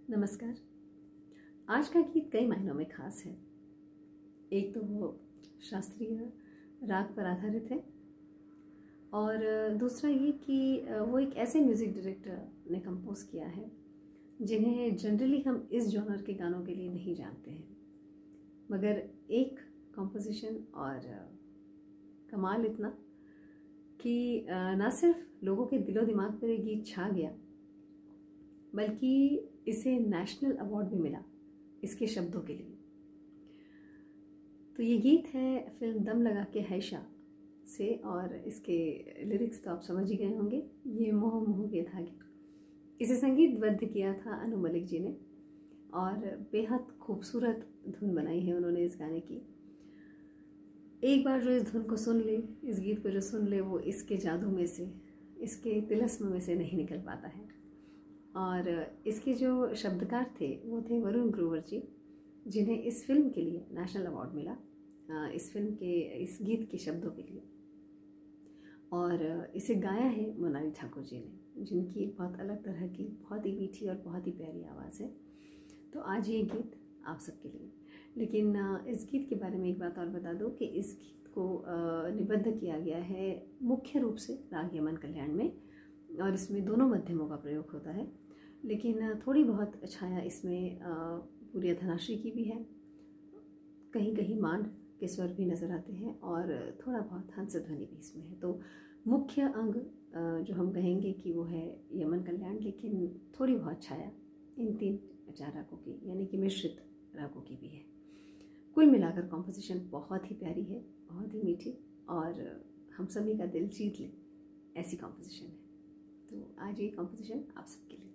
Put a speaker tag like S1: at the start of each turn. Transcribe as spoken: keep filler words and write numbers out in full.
S1: नमस्कार। आज का गीत कई मायनों में खास है। एक तो वो शास्त्रीय राग पर आधारित है और दूसरा ये कि वो एक ऐसे म्यूज़िक डायरेक्टर ने कंपोज किया है जिन्हें जनरली हम इस जॉनर के गानों के लिए नहीं जानते हैं, मगर एक कंपोजिशन और कमाल इतना कि ना सिर्फ लोगों के दिलो दिमाग पर ये गीत छा गया, बल्कि इसे नेशनल अवार्ड भी मिला इसके शब्दों के लिए। तो ये गीत है फिल्म दम लगा के हैशा से और इसके लिरिक्स तो आप समझ ही गए होंगे, ये मोह मोह के धागे। इसे संगीतबद्ध किया था अनु मलिक जी ने और बेहद खूबसूरत धुन बनाई है उन्होंने इस गाने की। एक बार जो इस धुन को सुन ले, इस गीत को जो सुन ले, वो इसके जादू में से, इसके तिलस्म में से नहीं निकल पाता है। और इसके जो शब्दकार थे वो थे वरुण ग्रोवर जी, जिन्हें इस फिल्म के लिए नेशनल अवार्ड मिला, इस फिल्म के इस गीत के शब्दों के लिए। और इसे गाया है मोनाली ठाकुर जी ने, जिनकी एक बहुत अलग तरह की, बहुत ही मीठी और बहुत ही प्यारी आवाज़ है। तो आज ये गीत आप सबके लिए। लेकिन इस गीत के बारे में एक बात और बता दूं कि इस गीत को निबद्ध किया गया है मुख्य रूप से राग यमन कल्याण में, और इसमें दोनों मध्यमों का प्रयोग होता है। लेकिन थोड़ी बहुत छाया इसमें पूरी धनाश्री की भी है, कहीं कहीं मान के स्वर भी नज़र आते हैं और थोड़ा बहुत हंस ध्वनि भी इसमें है। तो मुख्य अंग जो हम कहेंगे कि वो है यमन कल्याण, लेकिन थोड़ी बहुत छाया इन तीन चार रागों की, यानी कि मिश्रित रागों की भी है। कुल मिलाकर कॉम्पोजिशन बहुत ही प्यारी है, बहुत ही मीठी, और हम सभी का दिल जीत ले ऐसी कॉम्पोजिशन है। तो आज ये कॉम्पोजिशन आप सबके लिए।